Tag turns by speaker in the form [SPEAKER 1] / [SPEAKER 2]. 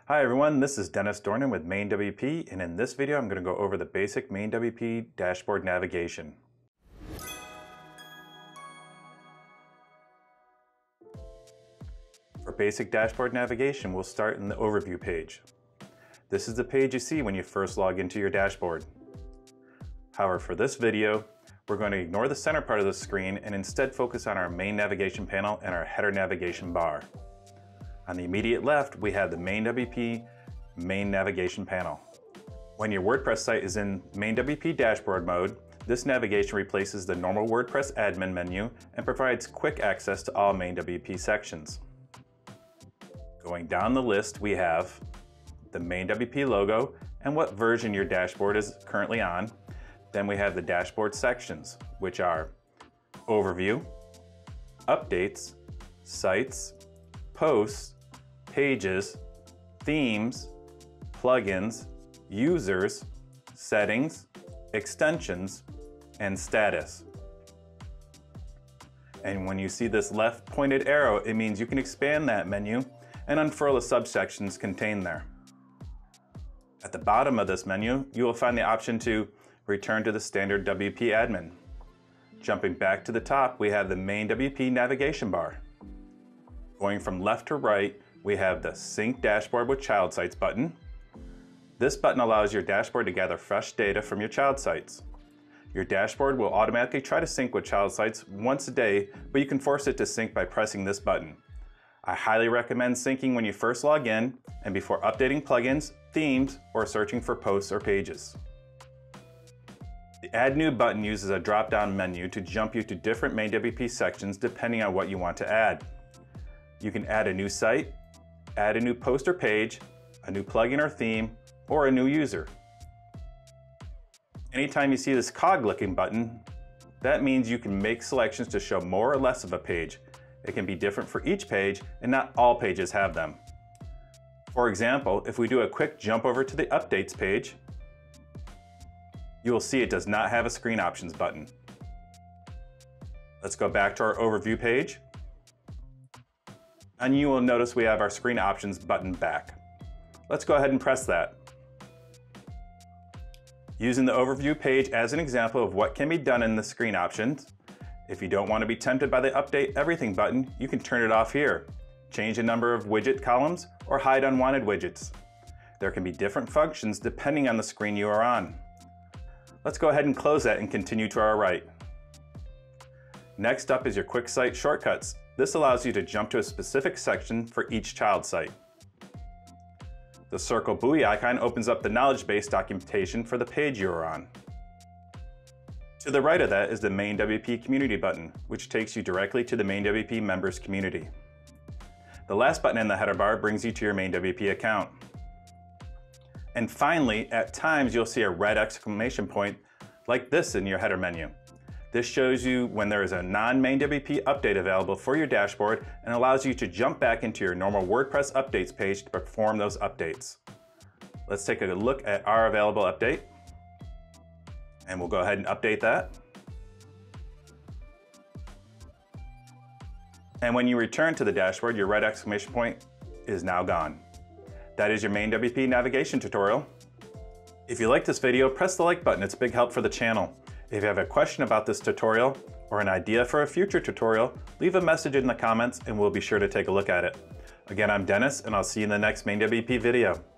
[SPEAKER 1] Hi everyone, this is Dennis Dornan with MainWP, and in this video I'm going to go over the basic MainWP Dashboard navigation. For basic dashboard navigation, we'll start in the overview page. This is the page you see when you first log into your dashboard. However, for this video, we're going to ignore the center part of the screen and instead focus on our main navigation panel and our header navigation bar. On the immediate left, we have the MainWP Main Navigation panel. When your WordPress site is in MainWP Dashboard mode, this navigation replaces the normal WordPress admin menu and provides quick access to all MainWP sections. Going down the list, we have the MainWP logo and what version your dashboard is currently on. Then we have the dashboard sections, which are Overview, Updates, Sites, Posts, Pages, Themes, Plugins, Users, Settings, Extensions, and Status. And when you see this left pointed arrow, it means you can expand that menu and unfurl the subsections contained there. At the bottom of this menu, you will find the option to return to the standard WP admin. Jumping back to the top, we have the MainWP Navigation bar. Going from left to right, we have the Sync Dashboard with Child Sites button. This button allows your dashboard to gather fresh data from your child sites. Your dashboard will automatically try to sync with child sites once a day, but you can force it to sync by pressing this button. I highly recommend syncing when you first log in and before updating plugins, themes, or searching for posts or pages. The Add New button uses a drop-down menu to jump you to different MainWP sections depending on what you want to add. You can add a new site, add a new post or page, a new plugin or theme, or a new user. Anytime you see this cog-looking button, that means you can make selections to show more or less of a page. It can be different for each page, and not all pages have them. For example, if we do a quick jump over to the Updates page, you will see it does not have a Screen Options button. Let's go back to our Overview page, and you will notice we have our Screen Options button back. Let's go ahead and press that. Using the Overview page as an example of what can be done in the Screen Options, if you don't want to be tempted by the Update Everything button, you can turn it off here, change the number of widget columns, or hide unwanted widgets. There can be different functions depending on the screen you are on. Let's go ahead and close that and continue to our right. Next up is your Quick Site Shortcuts. This allows you to jump to a specific section for each child site. The circle buoy icon opens up the knowledge base documentation for the page you are on. To the right of that is the MainWP Community button, which takes you directly to the MainWP members community. The last button in the header bar brings you to your MainWP account. And finally, at times you'll see a red exclamation point like this in your header menu. This shows you when there is a non-MainWP update available for your dashboard and allows you to jump back into your normal WordPress updates page to perform those updates. Let's take a look at our available update, and we'll go ahead and update that. And when you return to the dashboard, your red exclamation point is now gone. That is your MainWP navigation tutorial. If you like this video, press the like button. It's a big help for the channel. If you have a question about this tutorial or an idea for a future tutorial, leave a message in the comments and we'll be sure to take a look at it. Again, I'm Dennis, and I'll see you in the next MainWP video.